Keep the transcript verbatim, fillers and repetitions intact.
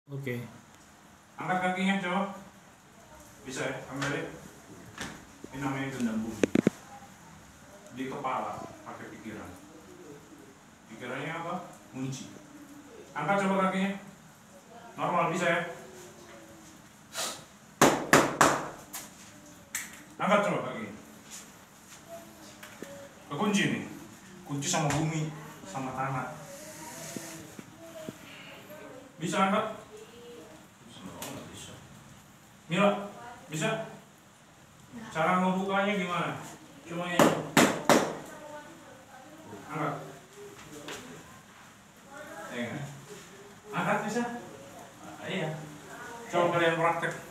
Oke. Angkat kakinya coba. Bisa ya, ambil ya. Ini namanya gendam bumi. Di kepala, pakai pikiran. Pikirannya apa? Kunci. Angkat coba kakinya. Normal, bisa ya. Angkat coba kakinya. Kekunci nih. Kunci sama bumi, sama tanah. Bisa angkat? Mila, bisa? Cara ngebukanya gimana? Cuma ini. Angkat. Eh, angkat bisa? Ah, iya. Coba kalian praktek.